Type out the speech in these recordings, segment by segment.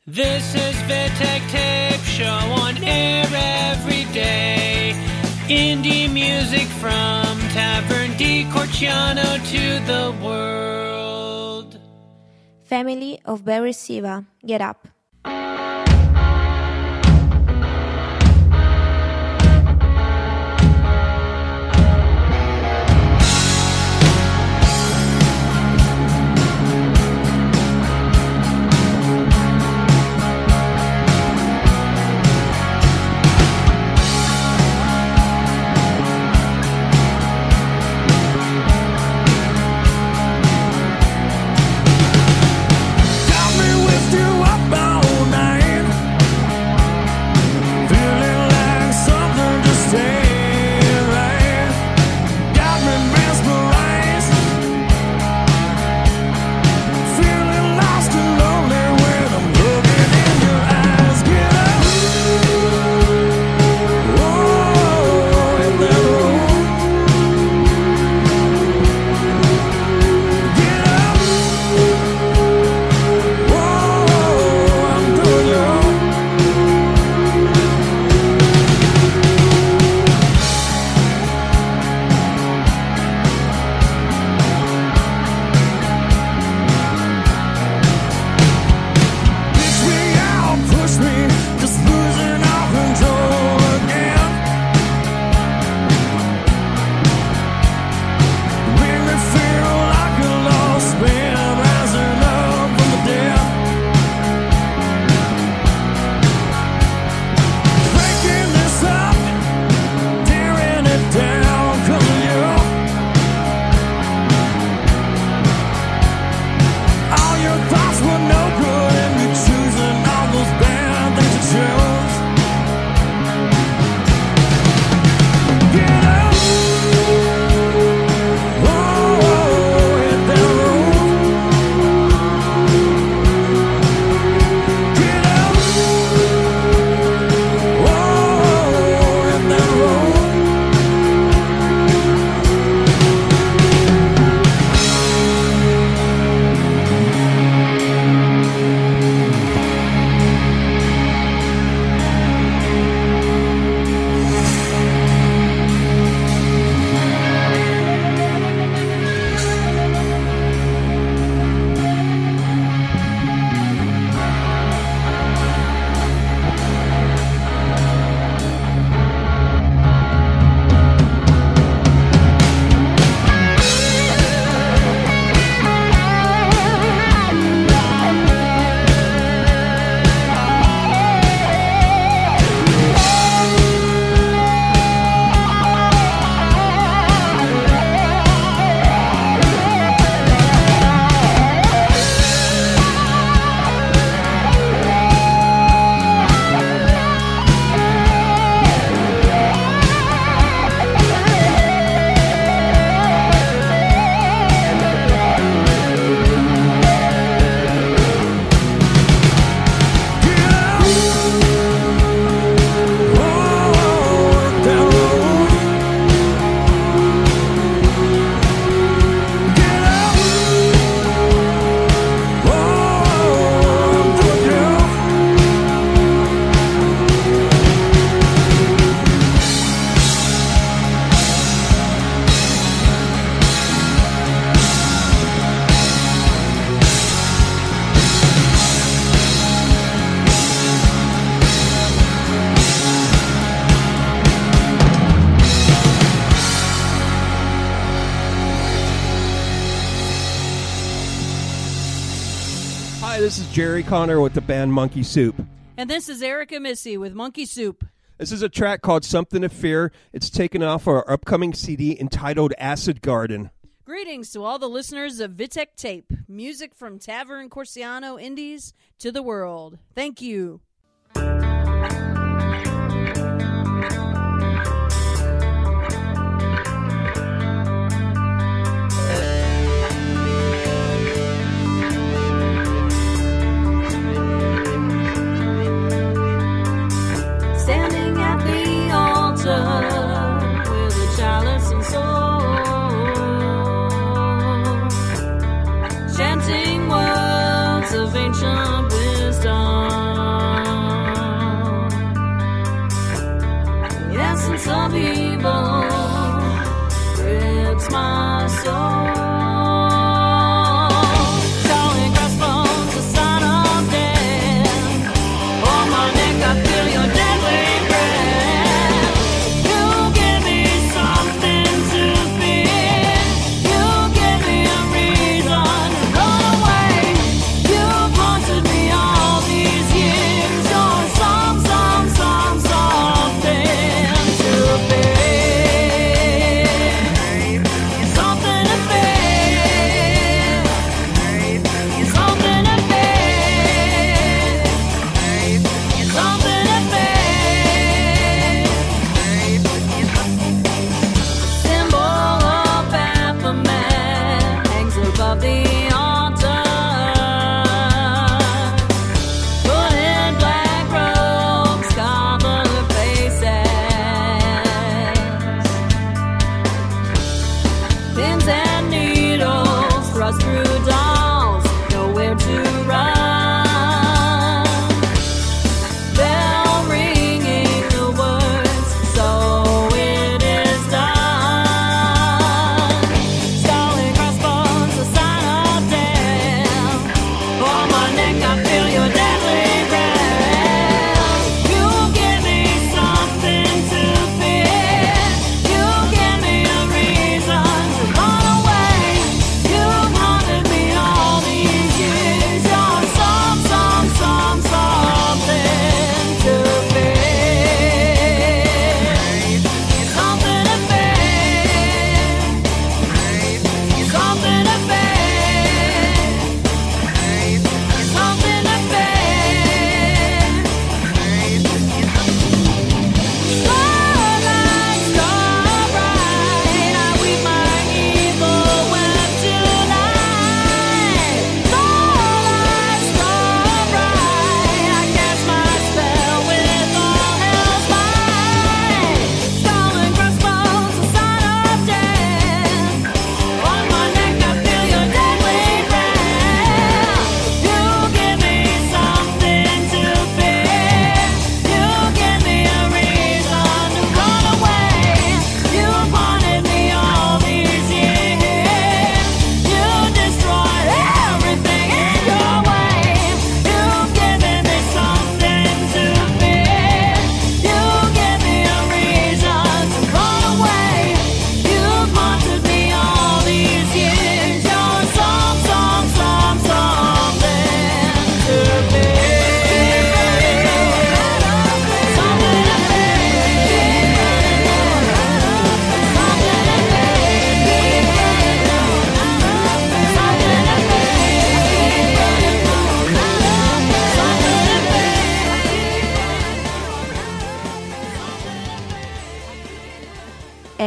This is Vitek Tape Show on air every day. Indie music from Tavern di Corciano to the world. Family of Barry Siva, Get Up. This is Jerry Connor with the band Monkey Soup. And this is Erica Missy with Monkey Soup. This is a track called Something to Fear. It's taken off our upcoming CD entitled Acid Garden. Greetings to all the listeners of Vitek Tape, music from Tavern Corciano Indies to the world. Thank you. Standing at the altar with a chalice and soul, chanting words of ancient wisdom.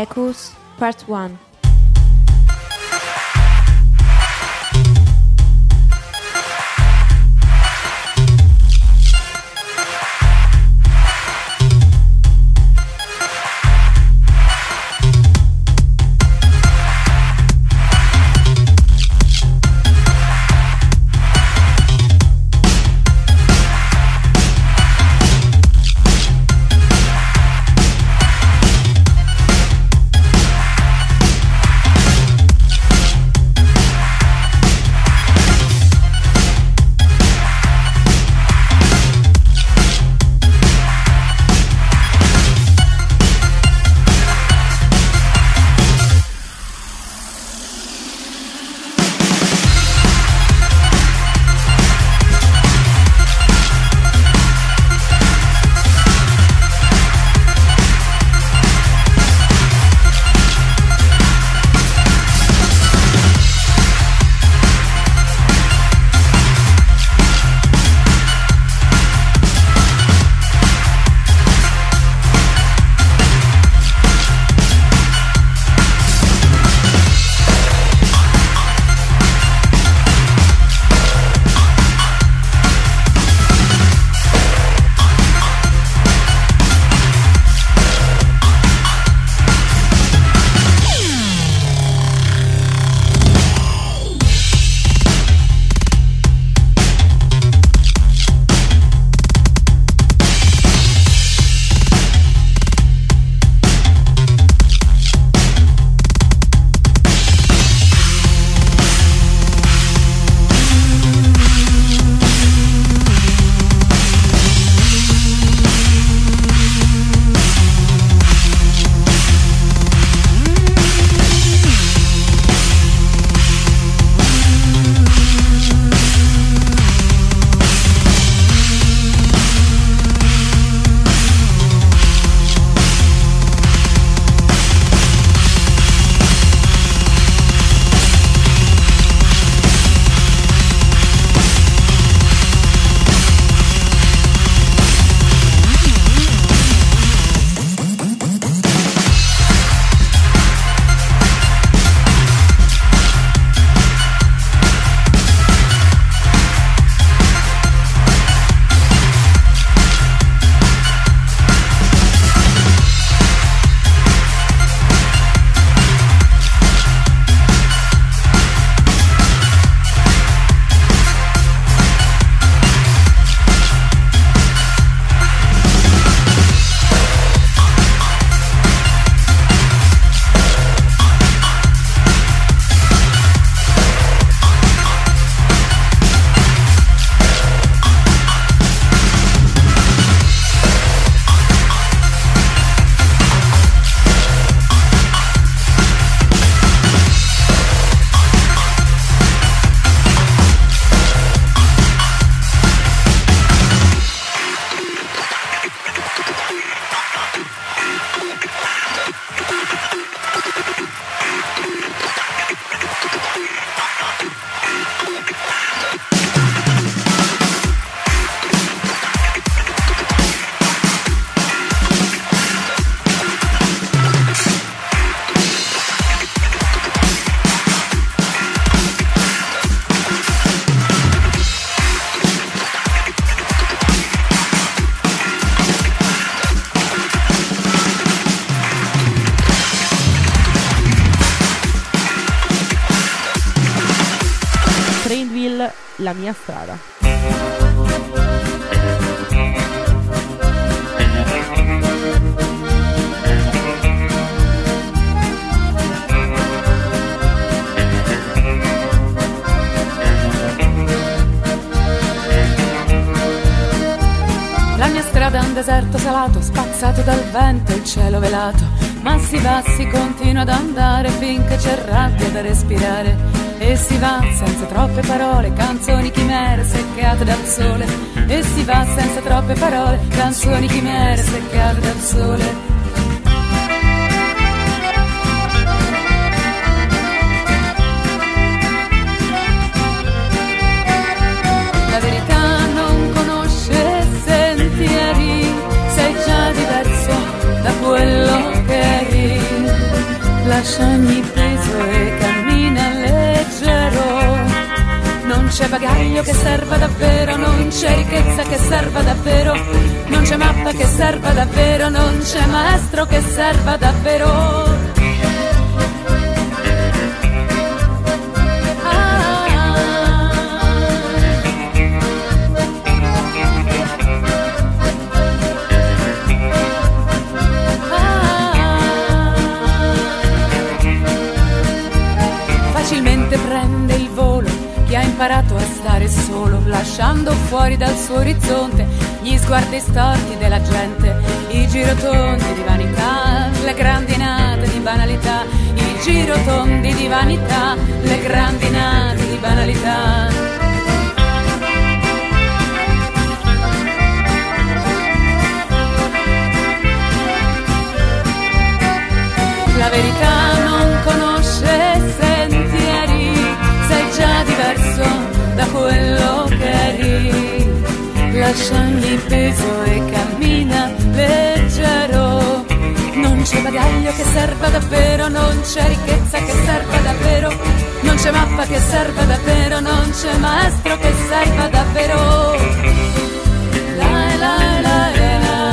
Echoes, Part 1. La mia strada. La mia strada è un deserto salato, spazzato dal vento, il cielo velato, ma si va, si continua ad andare finché c'è rabbia da respirare. E si va senza troppe parole, canzoni chimere seccate dal sole. E si va senza troppe parole, canzoni chimere seccate dal sole. La verità non conosce sentieri, sei già diverso da quello che eri. bagaglio che serva davvero, non c'è ricchezza che serva davvero, non c'è mappa che serva davvero, non c'è maestro che serva davvero. Facilmente prende il volo chi ha imparato a stare solo, lasciando fuori dal suo orizzonte gli sguardi storti della gente, i girotondi di vanità, le grandinate di banalità, i girotondi di vanità, le grandinate di banalità. La verità non conosce sentieri, sei già diverso da quello che eri. Lasciagli peso e cammina leggero. Non c'è bagaglio che serva davvero, non c'è ricchezza che serva davvero, non c'è mappa che serva davvero, non c'è maestro che serva davvero. La la la la.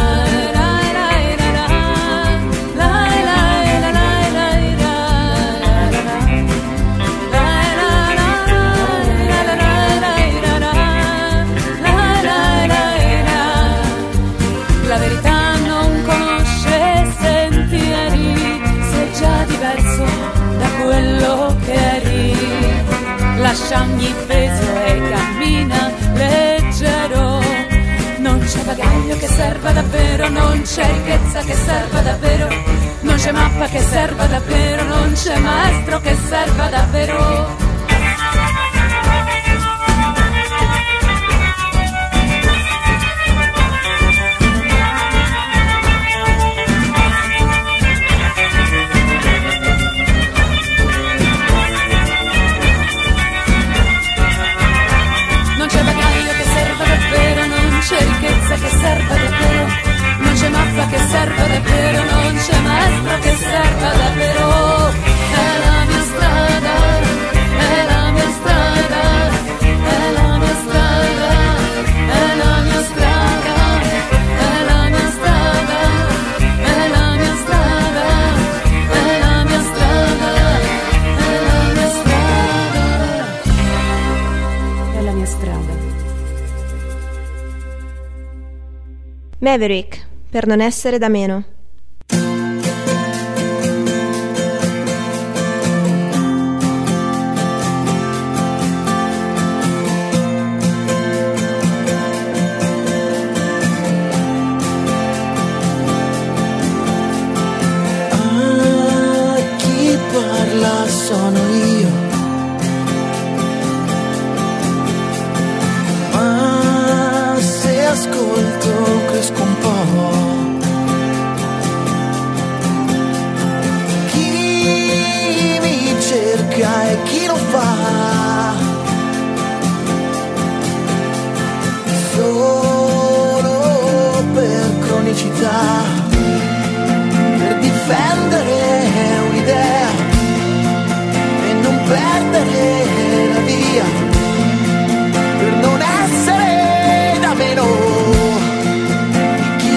Lasciagli peso e cammina leggero. Non c'è bagaglio che serva davvero, non c'è ricchezza che serva davvero, non c'è mappa che serva davvero, non c'è maestro che serva davvero. Non c'è ricchezza che serva davvero, non c'è mappa che serva davvero, non c'è maestro che serva davvero. È la mia strada, è la mia strada, è la mia strada, è la mia strada, è la mia strada, è la mia strada, è la mia strada, è la mia strada, è la mia strada. Maverick, per non essere da meno. Chi parla sono io, ma se ascolto cresco un po'. Chi mi cerca e chi lo fa, solo per cronicità, per difendere un'idea e non perdere la via, per non essere da meno.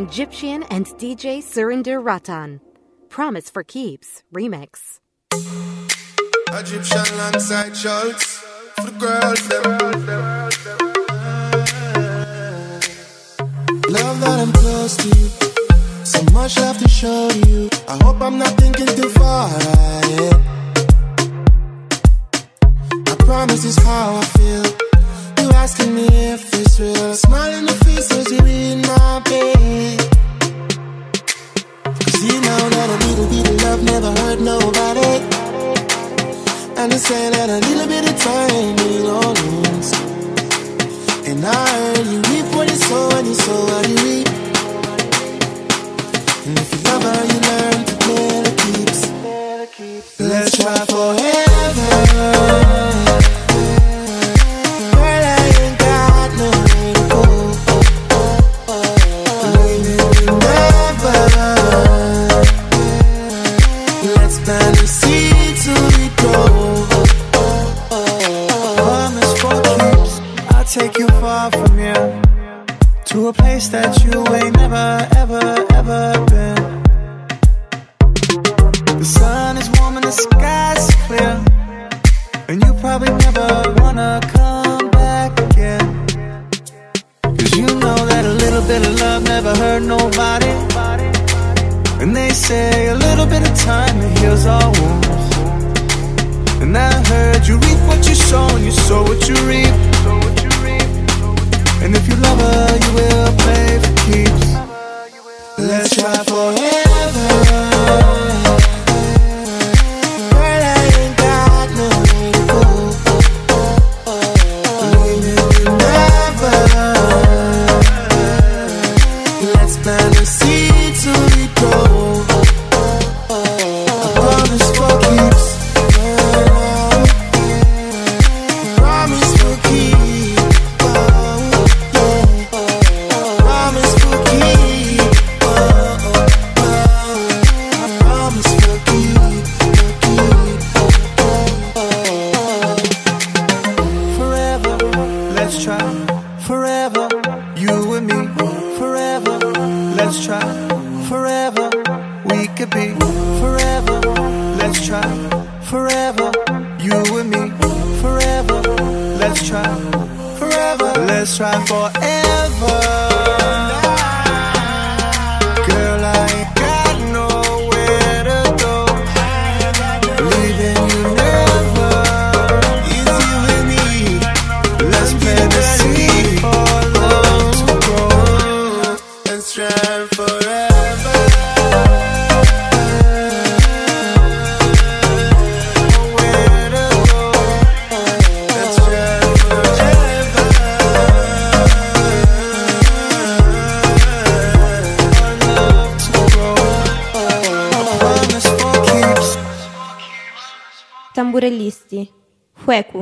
Egyptian and DJ Surinder Ratan. Promise for Keeps remix. Egyptian alongside Schultz for the girls them. Love that I'm close to you, so much I have to show you. I hope I'm not thinking too far ahead. I promise this is how I feel. You asking me if it's real. Smile in the face as you're in my bed. Cause you know that a little bit of love never hurt nobody. And they say that a little bit of time is all lose. And I heard you reap what you sow, and you sow what you reap. And if you love her, you learn to play the keeps. Let's try forever. Girl, I ain't got nowhere to go. Maybe never. Let's plant the seed to we grow. Promise for keeps. I'll take you far from here, to a place that you ain't never, ever, ever been. The sun is warm and the sky's clear, and you probably never wanna come back again. Cause you know that a little bit of love never hurt nobody. And they say a little bit of time it heals all wounds. And I heard you reap what you sow, and you sow what you reap. And if you love her, you will play for keeps. Let's try forever. Girl, I ain't got nowhere to go. Maybe never. Let's plant the seed to we grow. I promise for keeps. Promise for keeps. Promise for keeps. Promise for keeps. Forever, let's try. Forever, you and me. Forever, let's try. Forever, we could be. Forever, let's try. Forever, you and me. Forever, let's try. Forever, let's try forever. Girl, I ain't got nowhere to go. Leaving you never. It's you and me. Let's plant the seed for love to grow. Let's try forever. Nowhere to go. Let's try forever. Love to grow. I promise for keeps. Tamburellisti. Hueku.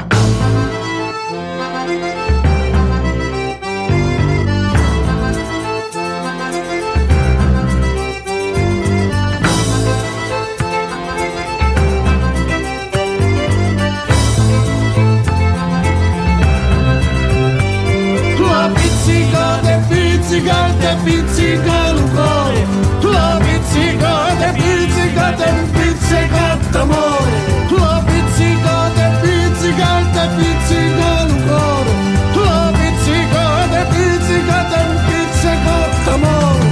La pizzica te pizzica te pizzica l'ucore. La pizzica te pizzica d'amore. La pizzica te pizzica l'ucore. La pizzica te pizzica d'amore.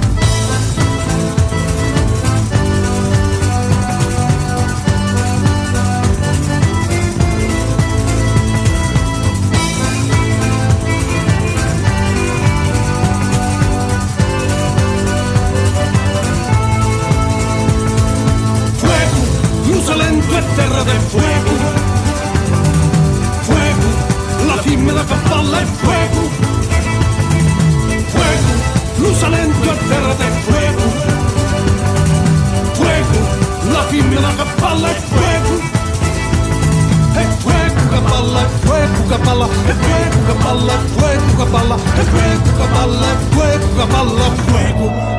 Fuego, luz lento e terra del fuego. Fuego, la fimmina che balla è fuego. Fuego, luz lento e terra del fuego. Fuego, la fimmina che balla è fuego. E fuego che balla, e fuego che balla, e fuego che balla, e fuego che balla, e fuego che balla, e fuego che balla, e fuego.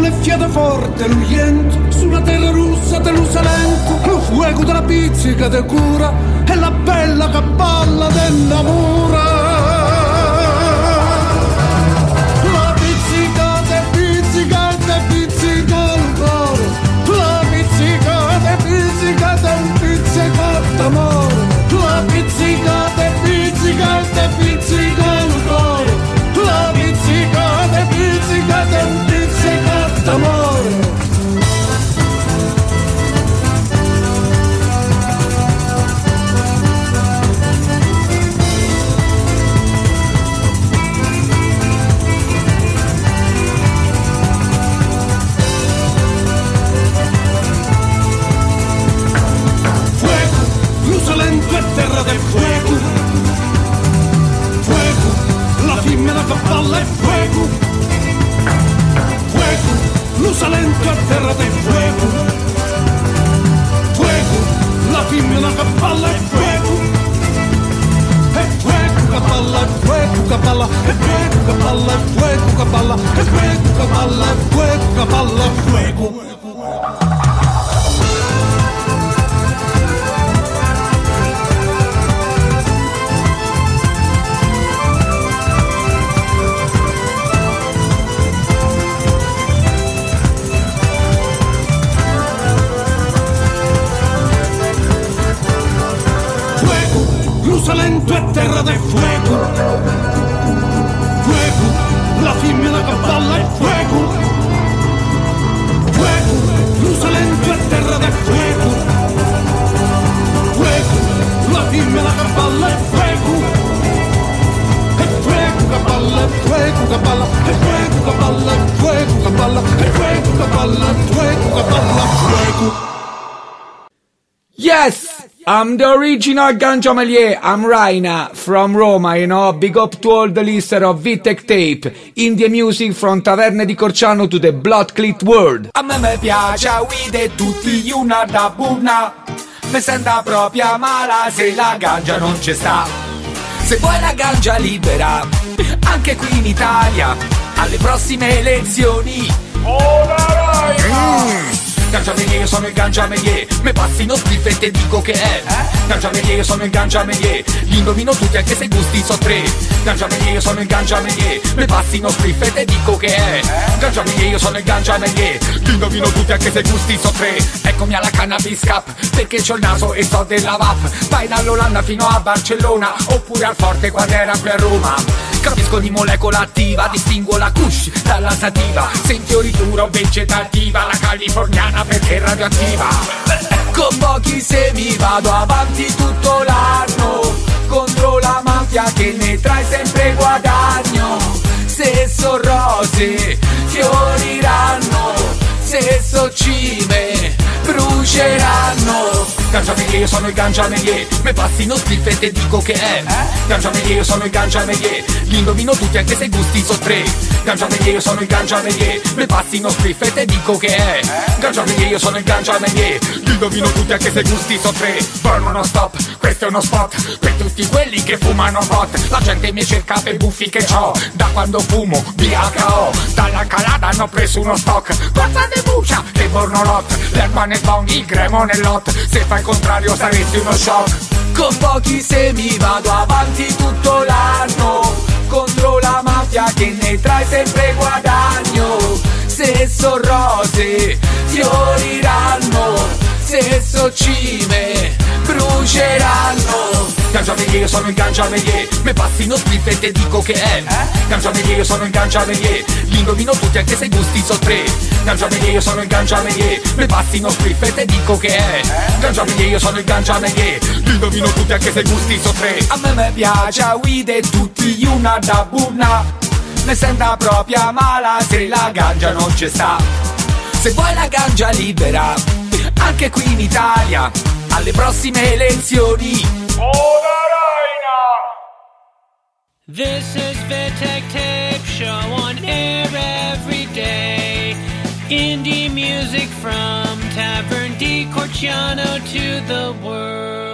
le fiate forte, l'urgente, sulla terra russa dell'usalento, lo fuoco della pizzica de cura e la bella cappella dell'amore. La pizzicata e pizzicata e pizzica il cuore, la pizzicata e pizzicata e pizzica d'amore, la pizzicata e pizzicata e pizzica il cuore, la pizzicata e pizzicata e pizzica d'amore. Lento è terra del fuego, fuego, la femmina che balla è fuego, fuego, l'usalento è terra del fuego, fuego, la femmina che balla è fuego, e fuego che balla, e fuego che balla, e fuego che balla, e fuego che balla, e fuego che balla, e fuego che balla, e fuego. Lento è terra del fuego, fuego, la femmina che balla è fuego, fuego, l'usalento è terra del fuego, fuego, la femmina che balla è fuego, e fuego che balla, e fuego che balla, e fuego che balla, e fuego che balla, e fuego che balla, e fuego che balla, fuego. Yes! I'm the original Ganja Melier. I'm Raina from Roma, you know. Big up to all the listeners of Vitek Tape. Indie music from Taverne di Corciano to the Blood Clit World. A me piace a guide tutti una da buona. Mi senta propria mala se la ganja non ci sta. Se vuoi la ganja libera, anche qui in Italia, alle prossime elezioni. Ganja Melier, io sono il Ganja Melier. Me passi no spliff e te dico che è Ganja Melier, io sono il Ganja Melier. Li indovino tutti anche se i gusti so tre. Ganja Melier, io sono il Ganja Melier. Me passi no spliff e te dico che è Ganja Melier, io sono il Ganja Melier. Li indovino tutti anche se i gusti so tre. Eccomi alla Cannabis Cup, perché c'ho il naso e so della VAP. Vai dall'Olanda fino a Barcellona, oppure al Forte quando era qui a Roma. Capisco di molecola attiva, distingo la kush dalla sativa. Se in fioritura o vegetativa, la californiana perché è radioattiva. Con pochi semi vado avanti tutto l'anno, contro la mafia che ne trae sempre guadagno. Se so rose fioriranno, se so cime bruceranno. Ganja Melier, io sono il Ganja Melier. Me passi no spliff e te dico che è Ganja Melier, io sono il Ganja Melier. Li indovino tutti anche se i gusti so tre. Ganja Melier, io sono il Ganja Melier. Me passi no spliff e te dico che è Ganja Melier, io sono il Ganja Melier. Li indovino tutti anche se i gusti so tre. Burn uno stop, questo è uno spot per tutti quelli che fumano pot. La gente mi cerca per buffi che c'ho da quando fumo BHO. Dalla calada hanno preso uno stock, forza de buccia e bornolot. L'erba nel bong, il gremo nell'hot. Se fai il contrario saresti uno shock. Con pochi semi vado avanti tutto l'anno, contro la mafia che ne trae sempre guadagno. Se so rose fioriranno, se so cime bruceranno. Ganja Melier, io sono il Ganja Melier. Me passi no spliff e te dico che è Ganja Melier, io sono il Ganja Melier. Li indovino tutti anche se i gusti so tre. Ganja Melier, io sono il Ganja Melier. Me passi no spliff e te dico che è Ganja Melier, io sono il Ganja Melier. Li indovino tutti anche se i gusti so tre. A me piace a guide tutti una da buona. Me senta propria mala se la ganja non ci sta. Se vuoi la ganja libera, anche qui in Italia, alle prossime elezioni. This is Vitek Tape Show on air every day. Indie music from Tavern di Corciano to the world.